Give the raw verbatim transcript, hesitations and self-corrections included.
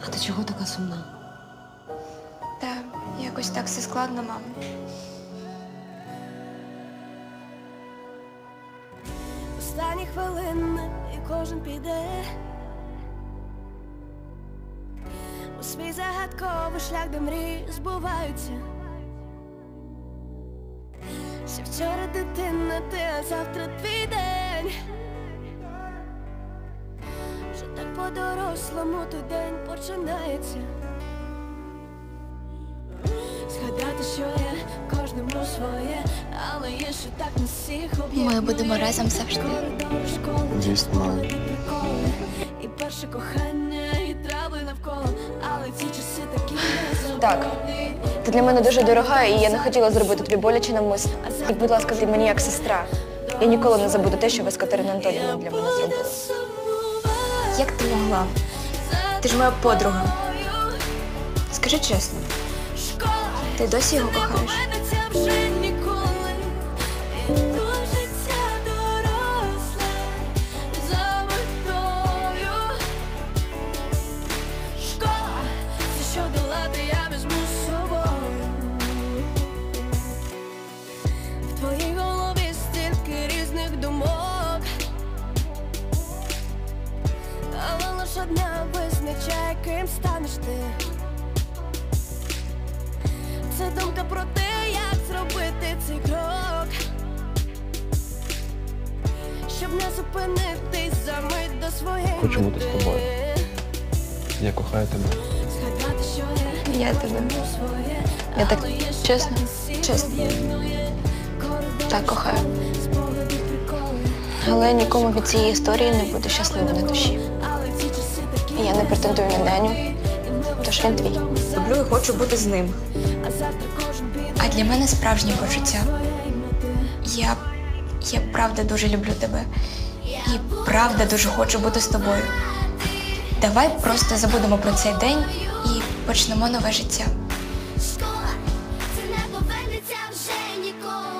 А ти чого така сумна? Та якось так все складно, мамо. Останні хвилини і кожен піде у свій загадковий шлях, де мрії збуваються. Ще вчора дитина ти, а завтра твій день. Вже так по-дорослому той день починається. Згадати, що є кожному своє, але є, що так не всіх об'єднує. Ми будемо разом завжди. Звісно, мам. І перше кохання, і трави навколо, але ці часи такі не Так, ти для мене дуже дорога, і я не хотіла зробити тобі боляче навмисно. І, будь ласка, ти мені як сестра. Я ніколи не забуду те, що ви з Катериною Анатоліївною для мене зробили. Як ти могла? Ти ж моя подруга. Скажи чесно, ти досі його кохаєш? Одна визначає, ким станеш ти. Це думка про те, як зробити цей крок, щоб не зупинитись за мить до своєї мети. Хочу бути з тобою. Я кохаю тебе. Згадати, що є Я тебе. своє, Я так але є, що чесно, так всіх чесно. об'єднує. Коридор, Так кохаю. спогади, приколи. Але нікому від цієї історії не буде щасливо на душі. Але ці часи такі Я не претендую на Даню, тож він твій. Люблю і хочу бути з ним. а завтра кожен піде А для мене справжнє почуття. своєї мети. Я, я правда дуже люблю тебе. І правда дуже хочу бути з тобою. Давай просто забудемо про цей день і почнемо нове життя. Школа, це не повернеться вже ніколи.